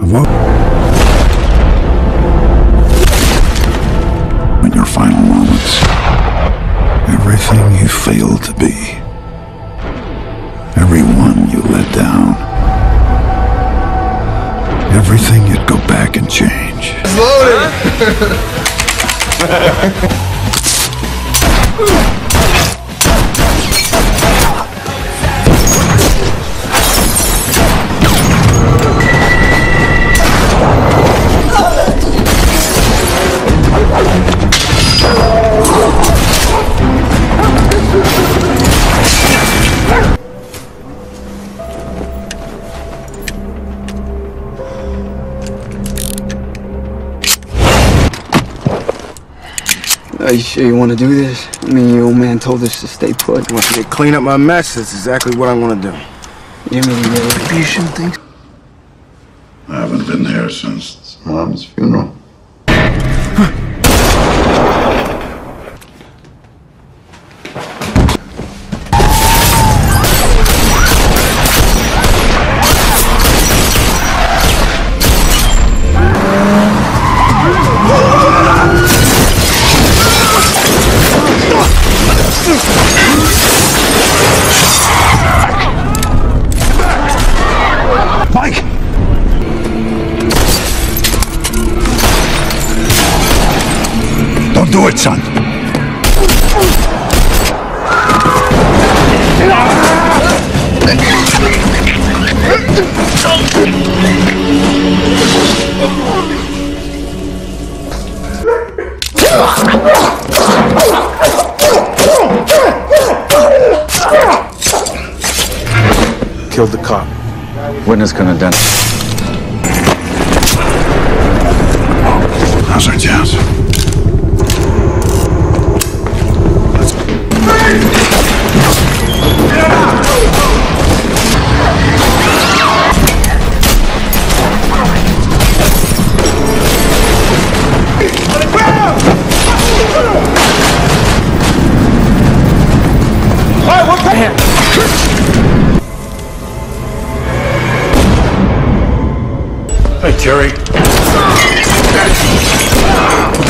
What? In your final moments, everything you failed to be, everyone you let down, everything you'd go back and change. It's loaded! Are you sure you want to do this? I mean, your old man told us to stay put. Once you clean up my mess, that's exactly what I want to do. You mean you shouldn't think? I haven't been there since Mom's funeral. Mike! Don't do it, son. Killed the cop. Witness can identify. How's our chance? Hey, Terry.